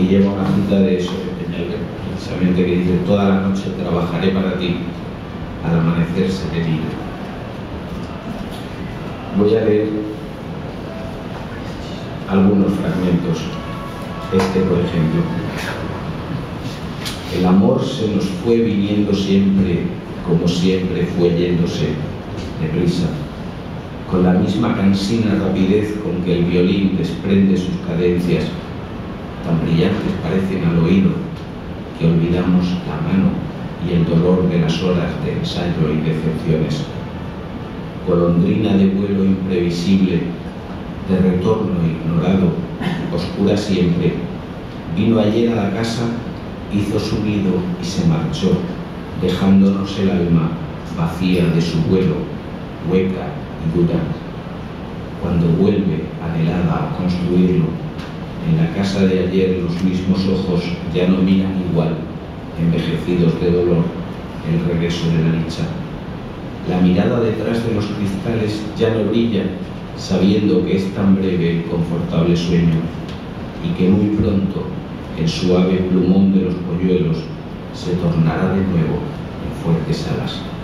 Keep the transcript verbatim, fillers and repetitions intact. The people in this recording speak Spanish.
y lleva una cita de eso, de Peñalver, precisamente, que dice: toda la noche trabajaré para ti, al amanecer seré libre. Voy a leer algunos fragmentos. Este, por ejemplo: el amor se nos fue viniendo siempre, como siempre fue yéndose, deprisa, con la misma cansina rapidez con que el violín desprende sus cadencias, tan brillantes parecen al oído, que olvidamos la mano y el dolor de las horas de ensayo y decepciones. Golondrina de vuelo imprevisible, de retorno ignorado, oscura siempre, vino ayer a la casa, hizo su nido y se marchó, dejándonos el alma vacía de su vuelo, hueca y dura. Cuando vuelve anhelada a construirlo, en la casa de ayer los mismos ojos ya no miran igual, envejecidos de dolor, el regreso de la dicha. La mirada detrás de los cristales ya no brilla, sabiendo que es tan breve el confortable sueño y que muy pronto el suave plumón de los polluelos se tornará de nuevo en fuertes alas.